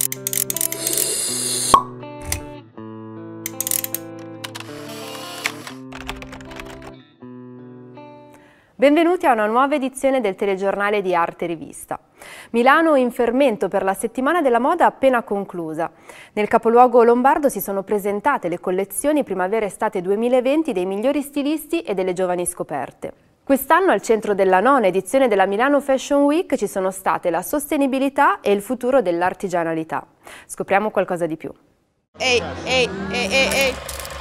Benvenuti a una nuova edizione del telegiornale di Arte Rivista. Milano in fermento per la settimana della moda appena conclusa. Nel capoluogo lombardo si sono presentate le collezioni primavera-estate 2020 dei migliori stilisti e delle giovani scoperte. Quest'anno al centro della nona edizione della Milano Fashion Week ci sono state la sostenibilità e il futuro dell'artigianalità. Scopriamo qualcosa di più. Ehi, ehi, ehi, ehi, ehi.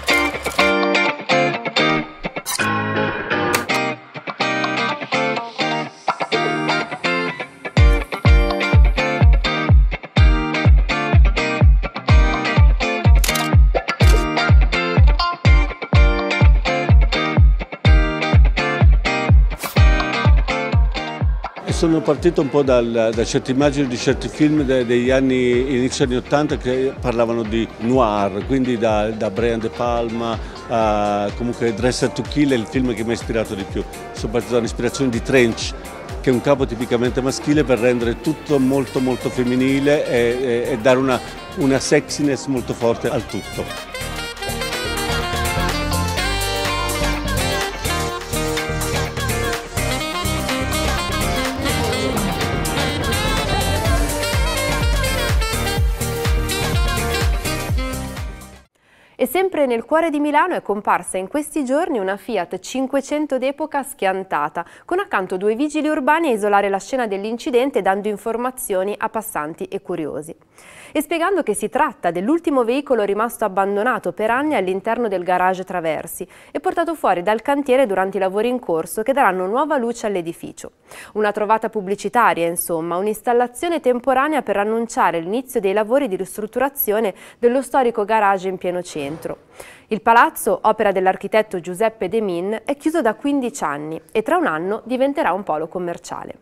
Sono partito un po' da certe immagini di certi film degli inizio anni 80 che parlavano di noir, quindi da Brian De Palma a comunque Dressed to Kill è il film che mi ha ispirato di più. Sono partito da un'ispirazione di Trench, che è un capo tipicamente maschile, per rendere tutto molto molto femminile e dare una sexiness molto forte al tutto. E sempre nel cuore di Milano è comparsa in questi giorni una Fiat 500 d'epoca schiantata, con accanto due vigili urbani a isolare la scena dell'incidente dando informazioni a passanti e curiosi. E spiegando che si tratta dell'ultimo veicolo rimasto abbandonato per anni all'interno del garage Traversi e portato fuori dal cantiere durante i lavori in corso che daranno nuova luce all'edificio. Una trovata pubblicitaria, insomma, un'installazione temporanea per annunciare l'inizio dei lavori di ristrutturazione dello storico garage in pieno centro. Il palazzo, opera dell'architetto Giuseppe De Min, è chiuso da 15 anni e tra un anno diventerà un polo commerciale.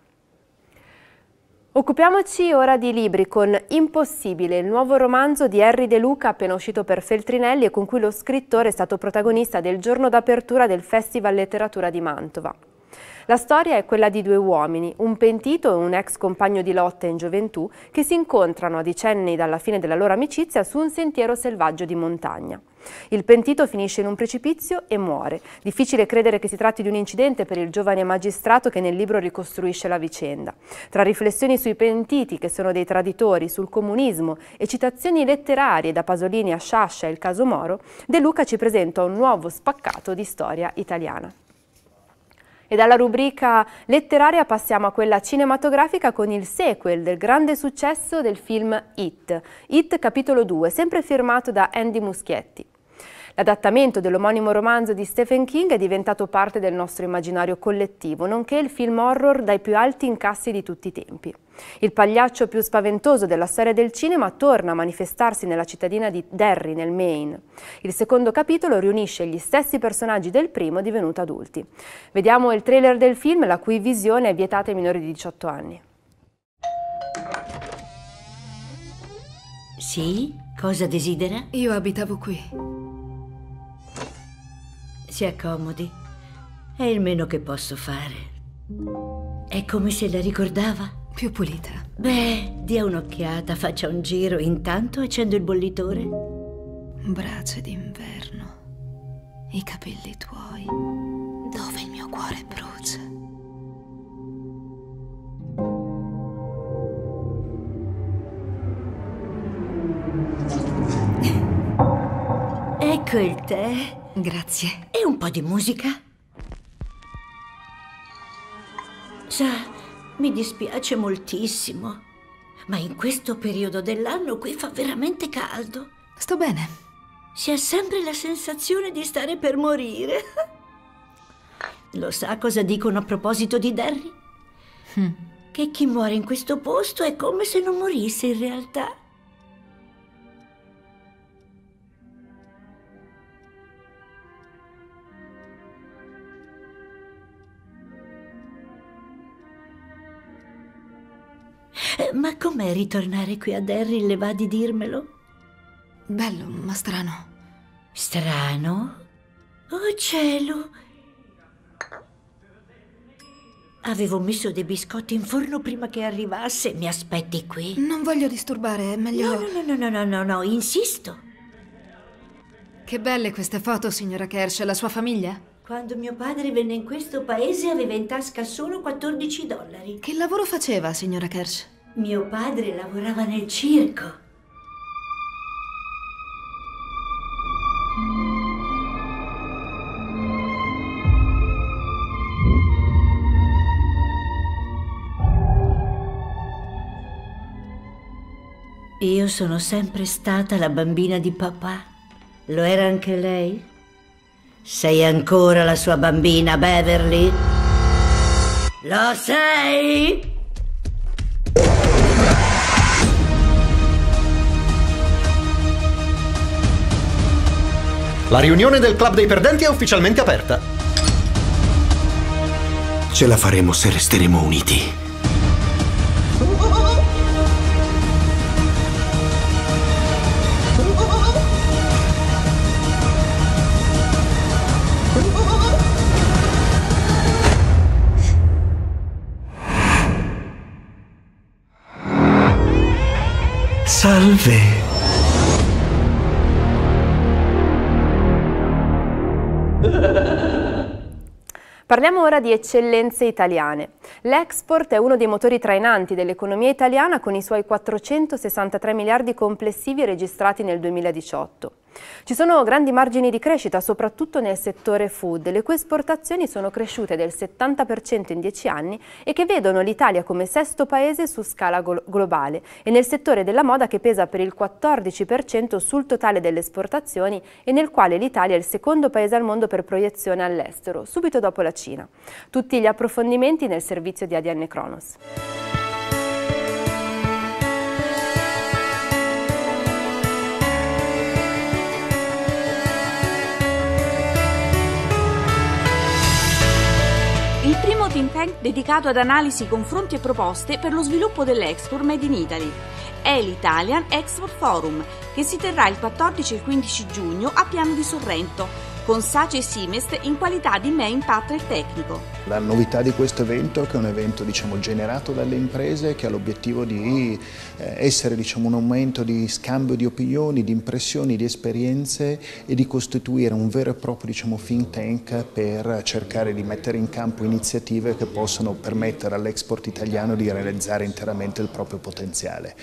Occupiamoci ora di libri con Impossibile, il nuovo romanzo di Henry De Luca appena uscito per Feltrinelli e con cui lo scrittore è stato protagonista del giorno d'apertura del Festival Letteratura di Mantova. La storia è quella di due uomini, un pentito e un ex compagno di lotta in gioventù, che si incontrano a decenni dalla fine della loro amicizia su un sentiero selvaggio di montagna. Il pentito finisce in un precipizio e muore. Difficile credere che si tratti di un incidente per il giovane magistrato che nel libro ricostruisce la vicenda. Tra riflessioni sui pentiti, che sono dei traditori, sul comunismo e citazioni letterarie da Pasolini a Sciascia e il caso Moro, De Luca ci presenta un nuovo spaccato di storia italiana. E dalla rubrica letteraria passiamo a quella cinematografica con il sequel del grande successo del film It capitolo 2, sempre firmato da Andy Muschietti. L'adattamento dell'omonimo romanzo di Stephen King è diventato parte del nostro immaginario collettivo, nonché il film horror dai più alti incassi di tutti i tempi. Il pagliaccio più spaventoso della storia del cinema torna a manifestarsi nella cittadina di Derry, nel Maine. Il secondo capitolo riunisce gli stessi personaggi del primo divenuti adulti. Vediamo il trailer del film, la cui visione è vietata ai minori di 18 anni. Sì? Cosa desidera? Io abitavo qui. Si accomodi. È il meno che posso fare. È come se la ricordava. Più pulita. Beh, dia un'occhiata, faccia un giro. Intanto accendo il bollitore. Brace d'inverno. I capelli tuoi. Dove il mio cuore brucia. Ecco il tè. Grazie. E un po' di musica? Sa, mi dispiace moltissimo, ma in questo periodo dell'anno qui fa veramente caldo. Sto bene. Si ha sempre la sensazione di stare per morire. Lo sa cosa dicono a proposito di Derry? Che chi muore in questo posto è come se non morisse in realtà. Ma com'è ritornare qui a Derry, le va di dirmelo? Bello, ma strano. Strano? Oh cielo! Avevo messo dei biscotti in forno prima che arrivasse. Mi aspetti qui? Non voglio disturbare, è meglio... No, insisto. Che belle queste foto, signora Kersh. La sua famiglia? Quando mio padre venne in questo paese aveva in tasca solo $14. Che lavoro faceva, signora Kersh? Mio padre lavorava nel circo. Io sono sempre stata la bambina di papà. Lo era anche lei? Sei ancora la sua bambina, Beverly? Lo sei? La riunione del Club dei Perdenti è ufficialmente aperta. Ce la faremo se resteremo uniti. Salve. Parliamo ora di eccellenze italiane. L'export è uno dei motori trainanti dell'economia italiana con i suoi 463 miliardi complessivi registrati nel 2018. Ci sono grandi margini di crescita, soprattutto nel settore food, le cui esportazioni sono cresciute del 70% in 10 anni e che vedono l'Italia come sesto paese su scala globale, e nel settore della moda che pesa per il 14% sul totale delle esportazioni e nel quale l'Italia è il secondo paese al mondo per proiezione all'estero, subito dopo la Cina. Tutti gli approfondimenti nel servizio di ADN Kronos. Il primo think tank dedicato ad analisi, confronti e proposte per lo sviluppo dell'export made in Italy. È l'Italian Export Forum, che si terrà il 14 e il 15 giugno a Piano di Sorrento, con SACE e Simest in qualità di main partner tecnico. La novità di questo evento è che è un evento generato dalle imprese, che ha l'obiettivo di essere un aumento di scambio di opinioni, di impressioni, di esperienze e di costituire un vero e proprio think tank per cercare di mettere in campo iniziative che possano permettere all'export italiano di realizzare interamente il proprio potenziale.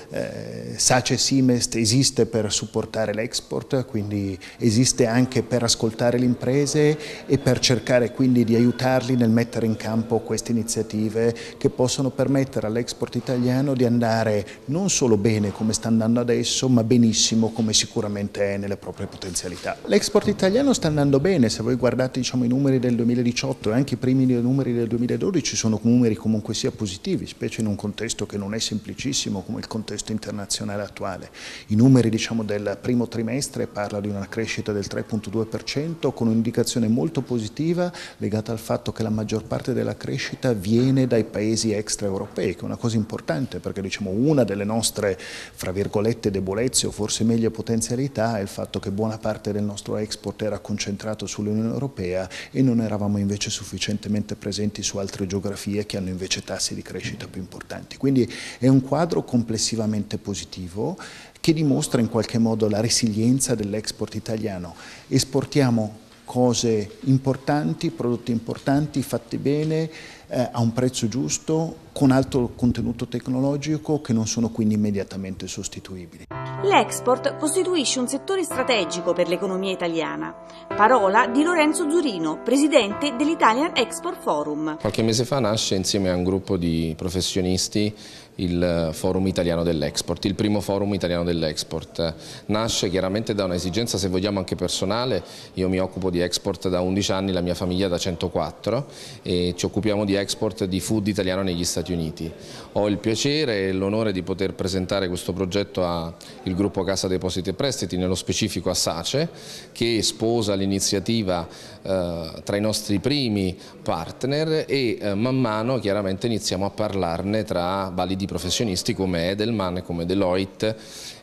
SACE Simest esiste per supportare l'export, quindi esiste anche per ascoltare le imprese e per cercare quindi di aiutarli nel mettere in campo queste iniziative che possono permettere all'export italiano di andare non solo bene come sta andando adesso, ma benissimo come sicuramente è nelle proprie potenzialità. L'export italiano sta andando bene, se voi guardate i numeri del 2018 e anche i primi numeri del 2012 sono numeri comunque sia positivi, specie in un contesto che non è semplicissimo come il contesto internazionale attuale. I numeri del primo trimestre parlano di una crescita del 3,2% con un'indicazione molto positiva legata al fatto che la maggior parte della crescita viene dai paesi extraeuropei, che è una cosa importante perché una delle nostre, fra virgolette, debolezze o forse meglio potenzialità è il fatto che buona parte del nostro export era concentrato sull'Unione Europea e non eravamo invece sufficientemente presenti su altre geografie che hanno invece tassi di crescita più importanti. Quindi è un quadro complessivamente positivo che dimostra in qualche modo la resilienza dell'export italiano. Esportiamo cose importanti, prodotti importanti, fatti bene, a un prezzo giusto, con alto contenuto tecnologico che non sono quindi immediatamente sostituibili. L'export costituisce un settore strategico per l'economia italiana. Parola di Lorenzo Zurino, presidente dell'Italian Export Forum. Qualche mese fa nasce insieme a un gruppo di professionisti il Forum Italiano dell'Export, il primo Forum Italiano dell'Export. Nasce chiaramente da un'esigenza, se vogliamo, anche personale. Io mi occupo di export da 11 anni, la mia famiglia da 104 e ci occupiamo di export di food italiano negli Stati Uniti. Ho il piacere e l'onore di poter presentare questo progetto al gruppo Cassa Depositi e Prestiti, nello specifico a SACE, che sposa l'iniziativa tra i nostri primi partner e man mano chiaramente iniziamo a parlarne tra validi professionisti come Edelman, come Deloitte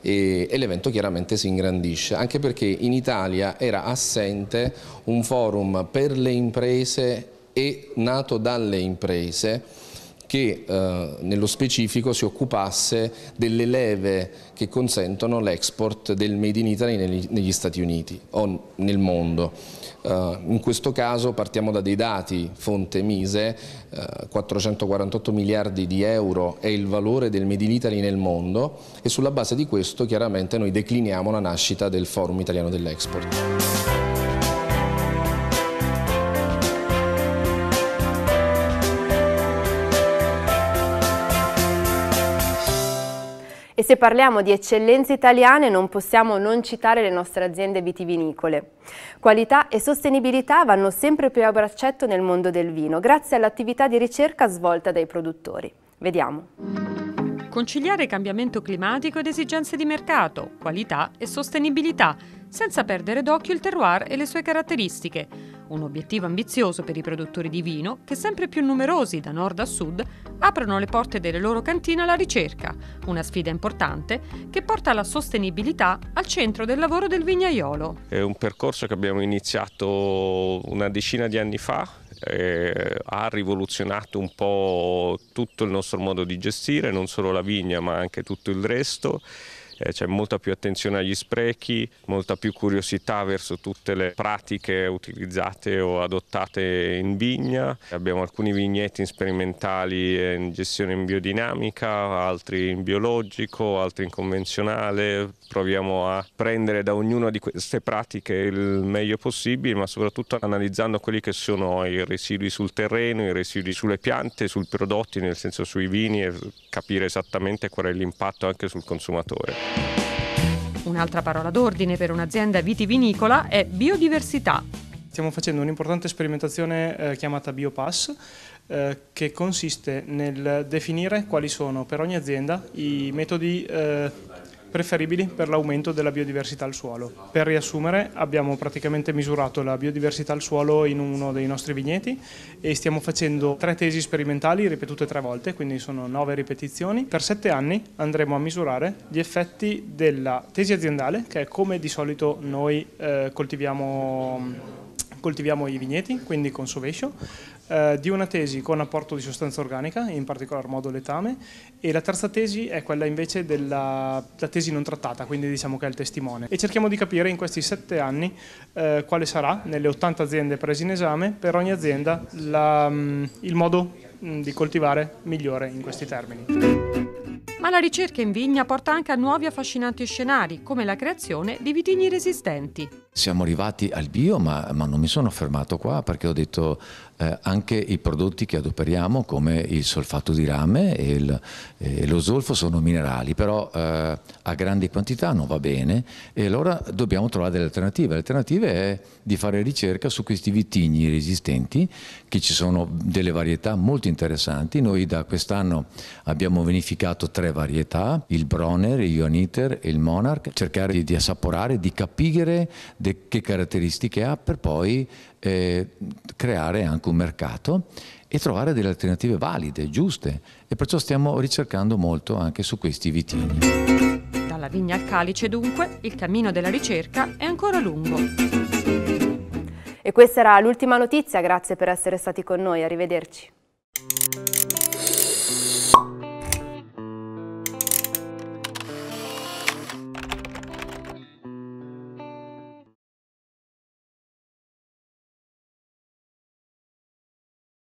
e l'evento chiaramente si ingrandisce, anche perché in Italia era assente un forum per le imprese è nato dalle imprese che nello specifico si occupasse delle leve che consentono l'export del Made in Italy negli Stati Uniti o nel mondo. In questo caso partiamo da dei dati, fonte Mise, 448 miliardi di euro è il valore del Made in Italy nel mondo, e sulla base di questo chiaramente noi decliniamo la nascita del Forum Italiano dell'Export. E se parliamo di eccellenze italiane non possiamo non citare le nostre aziende vitivinicole. Qualità e sostenibilità vanno sempre più a braccetto nel mondo del vino, grazie all'attività di ricerca svolta dai produttori. Vediamo. Conciliare cambiamento climatico ed esigenze di mercato, qualità e sostenibilità, senza perdere d'occhio il terroir e le sue caratteristiche. Un obiettivo ambizioso per i produttori di vino che, sempre più numerosi da nord a sud, aprono le porte delle loro cantine alla ricerca, una sfida importante che porta la sostenibilità al centro del lavoro del vignaiolo. È un percorso che abbiamo iniziato una decina di anni fa, ha rivoluzionato un po' tutto il nostro modo di gestire, non solo la vigna ma anche tutto il resto. C'è molta più attenzione agli sprechi, molta più curiosità verso tutte le pratiche utilizzate o adottate in vigna. Abbiamo alcuni vigneti sperimentali in gestione in biodinamica, altri in biologico, altri in convenzionale. Proviamo a prendere da ognuna di queste pratiche il meglio possibile, ma soprattutto analizzando quelli che sono i residui sul terreno, i residui sulle piante, sui prodotti, nel senso sui vini, e capire esattamente qual è l'impatto anche sul consumatore. Un'altra parola d'ordine per un'azienda vitivinicola è biodiversità. Stiamo facendo un'importante sperimentazione chiamata Biopass, che consiste nel definire quali sono per ogni azienda i metodi preferibili per l'aumento della biodiversità al suolo. Per riassumere, abbiamo praticamente misurato la biodiversità al suolo in uno dei nostri vigneti e stiamo facendo 3 tesi sperimentali ripetute 3 volte, quindi sono 9 ripetizioni. Per 7 anni andremo a misurare gli effetti della tesi aziendale, che è come di solito noi coltiviamo i vigneti, quindi con sovescio, di una tesi con apporto di sostanza organica, in particolar modo letame, e la terza tesi è quella invece della tesi non trattata, quindi diciamo che è il testimone. E cerchiamo di capire in questi 7 anni quale sarà, nelle 80 aziende prese in esame, per ogni azienda il modo di coltivare migliore in questi termini. Ma la ricerca in vigna porta anche a nuovi affascinanti scenari, come la creazione di vitigni resistenti. Siamo arrivati al bio, ma non mi sono fermato qua, perché ho detto anche i prodotti che adoperiamo, come il solfato di rame e lo zolfo, sono minerali, però a grandi quantità non va bene, e allora dobbiamo trovare delle alternative. L'alternativa è di fare ricerca su questi vitigni resistenti, che ci sono delle varietà molto interessanti. Noi da quest'anno abbiamo vinificato 3 varietà, il Bronner, il Johanniter e il Monarch, cercare di assaporare, di capire che caratteristiche ha, per poi creare anche un mercato e trovare delle alternative valide, giuste, e perciò stiamo ricercando molto anche su questi vitigni. Dalla vigna al calice, dunque, il cammino della ricerca è ancora lungo. E questa era l'ultima notizia, grazie per essere stati con noi, arrivederci.